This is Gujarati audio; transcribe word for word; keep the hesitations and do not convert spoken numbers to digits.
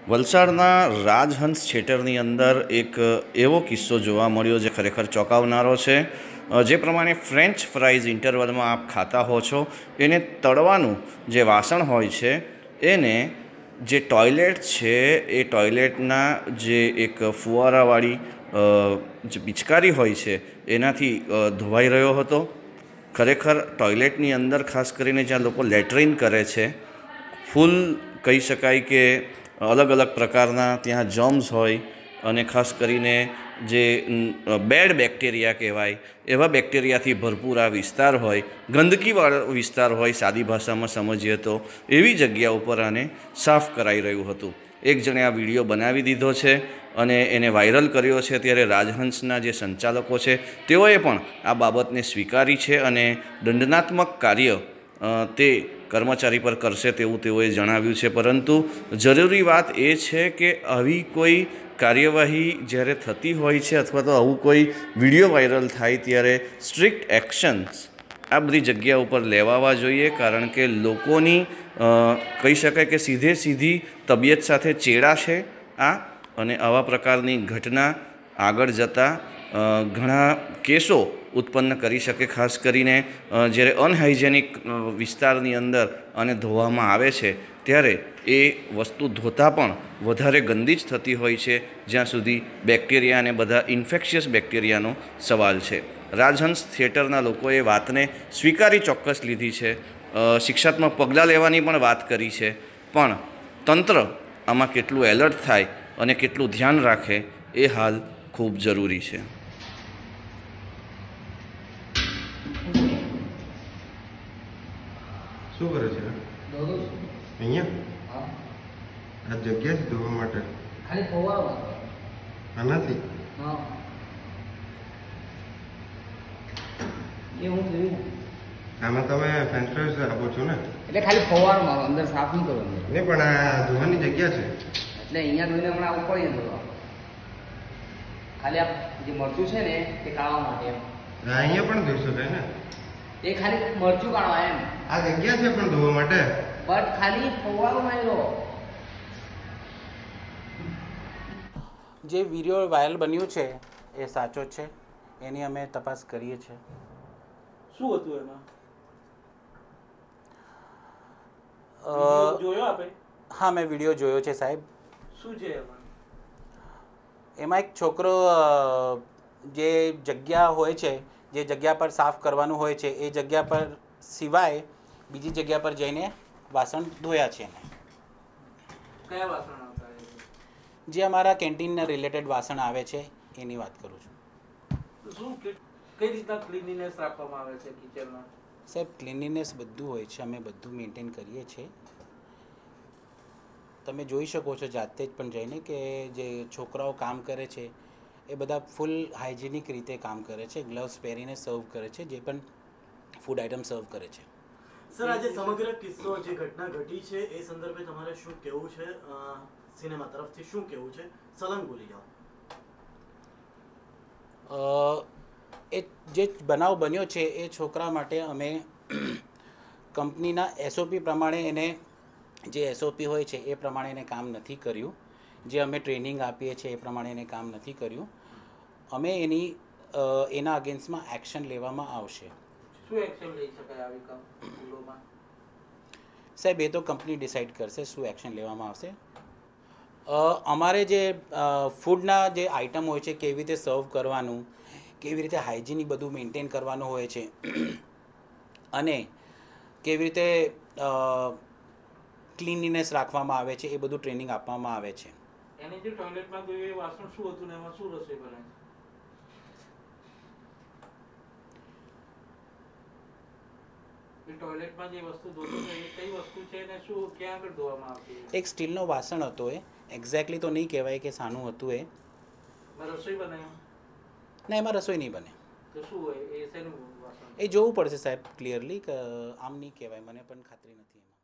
વલસાડના રાજહંસ થિયેટરની અંદર એક એવો કિસ્સો જોવા મળ્યો જે ખરેખર ચોંકાવનારો છે। જે પ્રમાણે ફ્રેન્ચ ફ્રાઈઝ ઇન્ટરવલમાં આપ ખાતા હો છો, એને તળવાનું જે વાસણ હોય છે એને જે ટોયલેટ છે એ ટોયલેટના જે એક ફુવારાવાળી જે પિચકારી હોય છે એનાથી ધોવાઈ રહ્યો હતો। ખરેખર ટોયલેટની અંદર ખાસ કરીને જ્યાં લોકો લેટ્રિન કરે છે, ફૂલ કહી શકાય કે अलग अलग प्रकारना त्या जर्म्स होय अने खास करीने जे बेड बेक्टेरिया कहेवाय एवा बेक्टेरिया थी भरपूर आ विस्तार होय, गंदकीवाळो विस्तार होय, सादी भाषामां समजीए तो एवी जग्या उपर आने साफ कराई रह्युं हतुं। एक जणे आ विडियो बनावी दीधो छे अने एने वायरल कर्यो छे, त्यारे राजहंसना जे संचालको छे तेओए पण आ बाबतने स्वीकारी छे अने दंडनात्मक कार्य ते कर्मचारी पर करशे तेवुं तेओए जणाव्युं छे। परंतु जरूरी बात ए छे के आवी कोई कार्यवाही ज्यारे थती होय छे अथवा तो आवुं कोई विडियो वायरल थाय त्यारे स्ट्रिक्ट एक्शन्स आ बधी जग्या उपर लेवावा जोईए, कारण के लोकोनी कही शकाय के सीधे सीधी तबियत साथे चेड़ाशे आ अने आवा प्रकारनी घटना आगळ जता घणा केसो उत्पन्न करी शके। खास करीने ज्यारे अनहाइजेनिक विस्तारनी अंदर अने धोवामां आवे छे त्यारे ए वस्तु धोता पण वधारे गंदी ज थती होय छे, ज्यां सुधी बेक्टेरिया अने बधा इन्फेक्शियस बेक्टेरियानो सवाल छे। राजहंस थिएटरना लोकोए वातने स्वीकारी चोक्कस लीधी छे, शिक्षात्मक पगलां लेवानी पण वात करी छे, पण तंत्र आमां केटલું एलर्ट थाय अने केटલું ध्यान राखे ए हाल खूब जरूरी छे। શું કરે છે અહીંયા? આ જગ્યા જ ધોવા માટે ખાલી ફવારો આનાથી હા એ હું જોયું આમાં તમે ફ્રેન્ચ ફ્રાઈઝ આપો છો ને, એટલે ખાલી ફવારો મારો અંદર સાફ નહીં કરો અંદર નહીં, પણ આ ધોવાની જગ્યા છે એટલે અહીંયા ધોઈને હમણાં આવું પડીએ ધોવા, ખાલી આ જે મરચું છે ને તે કાઢવા માટે એમ અહીંયા પણ ધોઈ શકાય ને, એ ખાલી મરચું કાઢવા એમ આ જગ્યા છે પણ ધોવા માટે, બટ ખાલી ફવારો માર્યો। જે વિડીયો વાયરલ બન્યું છે એ સાચો છે, એની અમે તપાસ કરીએ છીએ। શું હતું એમાં? જોયો આપે? હા, મેં વિડીયો જોયો છે સાહેબ। શું છે એમાં? એમાં એક છોકરો જે જગ્યા હોય છે, જે જગ્યા પર સાફ કરવાનું હોય છે એ જગ્યા પર સિવાય બીજી જગ્યા પર જઈને વાસણ ધોયા છે એને। કયા વાસણ આવતા? જે અમારા કેન્ટીનના રિલેટેડ વાસણ આવે છે એની વાત કરું છું। શું કઈ રીતના ક્લીનીનેસ રાખવામાં આવે છે કિચનમાં? સાહેબ, ક્લીનીનેસ બધું હોય છે, અમે બધું મેન્ટેન કરીએ છીએ। તમે જોઈ શકો છો જાતે જ પણ જઈને કે જે છોકરાઓ કામ કરે છે એ બધા ફૂલ હાઇજેનિક રીતે કામ કરે છે, ગ્લવ્સ પહેરીને સર્વ કરે છે, જે પણ ફૂડ આઇટમ સર્વ કરે છે। સર, આજે સમગ્ર કિસ્સો જે ઘટના ઘટી છે એ સંદર્ભે તમારે શું કહેવું છે? સિનેમા તરફથી શું કહેવું છે? સલંગ બોલી જાઓ। એ જે બનાવ બન્યો છે એ છોકરા માટે અમે કંપનીના એસઓપી પ્રમાણે એને જે એસઓપી હોય છે એ પ્રમાણે એને કામ નથી કર્યું, જે અમે ટ્રેનિંગ આપીએ છીએ એ પ્રમાણે એને કામ નથી કર્યું। અમે એની એના અગેન્સ્ટમાં એક્શન લેવામાં આવશે। શું એક્શન લઈ શકાય આવી કંપનીઓમાં? સાહેબ, એ તો કંપની ડિસાઇડ કરશે શું એક્શન લેવામાં આવશે। અમારે જે ફૂડના જે આઇટમ હોય છે કેવી રીતે સર્વ કરવાનું, કેવી રીતે હાઇજીનિક બધું મેન્ટેન કરવાનું હોય છે અને કેવી રીતે ક્લીનલીનેસ રાખવામાં આવે છે એ બધું ટ્રેનિંગ આપવામાં આવે છે। એને જે ટોયલેટમાં ગયું એ વાસણ શું હતું ને એમાં શું રસોઈ બને? ટોયલેટમાં જે વસ્તુ ધોતો છે એ કઈ વસ્તુ છે ને શું ક્યાં આગળ ધોવામાં આવતી? એક સ્ટીલનો વાસણ હતો, એ એક્ઝેક્ટલી તો નહીં કહેવાય કે શાનું હતું એ। રસોઈ બને? ના, એમાં રસોઈ નહીં બને। તો શું હોય એ? શેનું વાસણ? એ જોવું પડશે સાહેબ ક્લિયરલી, કે આમ નહીં કહેવાય, મને પણ ખાતરી નથી એમાં।